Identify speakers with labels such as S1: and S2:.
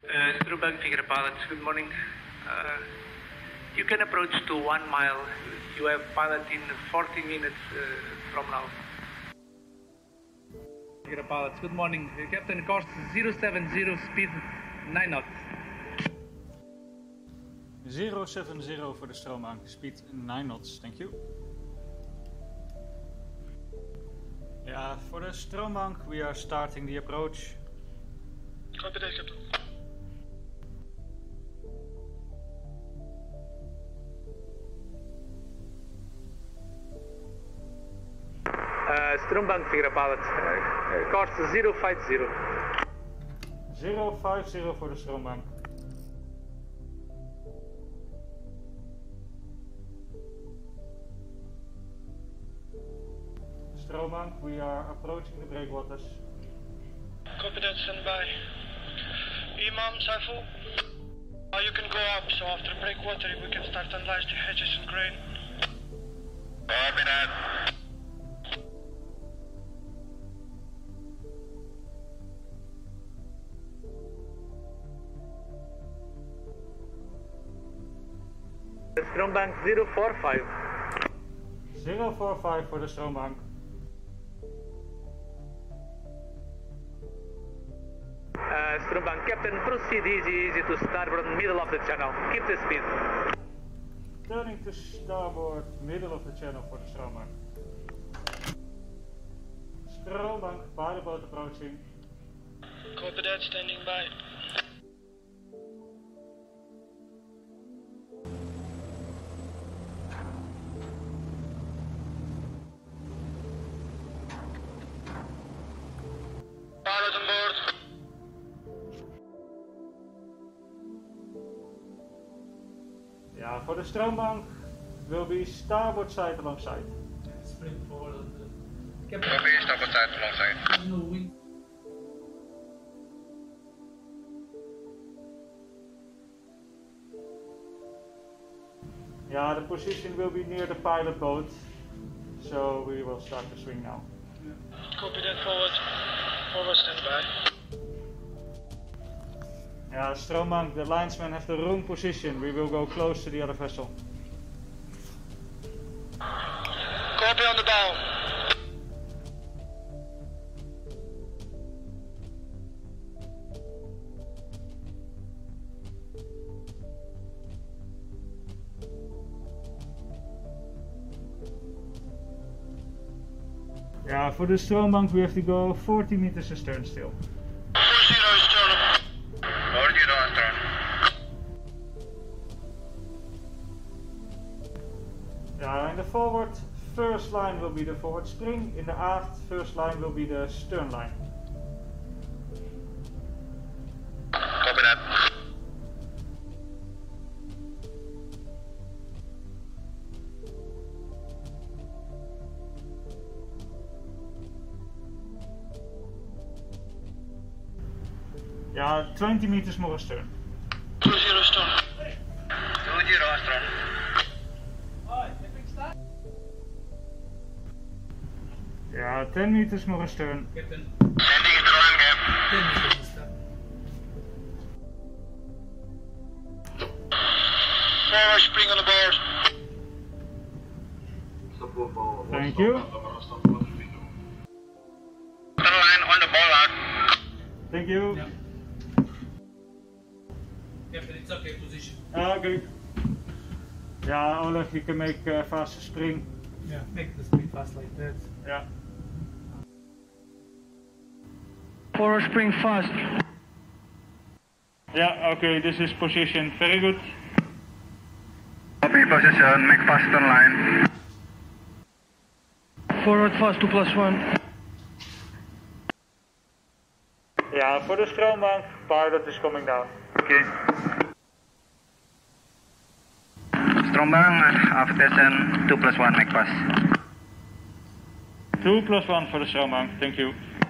S1: Strubang Figure Pilots, good morning. You can approach to 1 mile. You have pilot in 40 minutes from now. Figure Pilots, good morning. Captain, course 070, speed 9 knots.
S2: 070 voor de stroomank, speed 9 knots, thank you. Ja, voor de stroomank, we are starting the approach.
S3: Copy that, Captain.
S1: Strombank Figure Pilots, course 050.
S2: 050 voor de stroombank. Stroomank, we are approaching the breakwaters.
S3: Copy that, stand by. Imam, Saiful. You can go up, so after breakwater we can start unlash the hatches and crane. Copy that.
S1: Strombank 045.
S2: 045 voor de stroombank.
S1: Strombank Captain, proceed easy to starboard middle of the channel. Keep the speed.
S2: Turning to starboard, middle of the channel voor de stroombank. Stroombank, paardenboot approaching.
S3: Copy that, standing by. Pilot on board.
S2: Ja, voor de stroombank will be starboard side alongside.
S1: Spring forward.
S3: Copy, starboard side alongside.
S1: No wind.
S2: Yeah, the position will be near the pilot boat, so we will start to swing now.
S3: Copy that, forward. Forward, stand by.
S2: Yeah, stroombank, the linesman have the wrong position. We will go close to the other vessel.
S3: Copy on the bow.
S2: Yeah, for the stroombank we have to go 40 meters astern still.
S3: 40 astern. 40 astern.
S2: Yeah, in the forward first line will be the forward spring, in the aft first line will be the stern line.
S3: Copy that.
S2: Yeah, 20 meters more astern.
S3: 20 astern. 20 astern.
S2: Yeah, 10 meters more astern.
S1: Captain,
S3: Sending drone gap.
S1: 10 meters start.
S3: Forward spring on the board.
S2: Thank you.
S3: Line on the bollard.
S2: Thank you.
S1: Yeah. Captain, it's okay position.
S2: Okay. Yeah, Oleg, you can make faster spring.
S1: Yeah, make the speed fast like that.
S2: Yeah.
S3: Forward spring fast.
S2: Yeah, okay, this is position. Very good.
S3: Copy position, make fast turn line. Forward fast 2+1.
S2: Yeah, for the stroombank, pilot is coming down.
S3: Okay. Strombang, after 10, 2+1, make pass.
S2: 2+1 for the stroombank, thank you.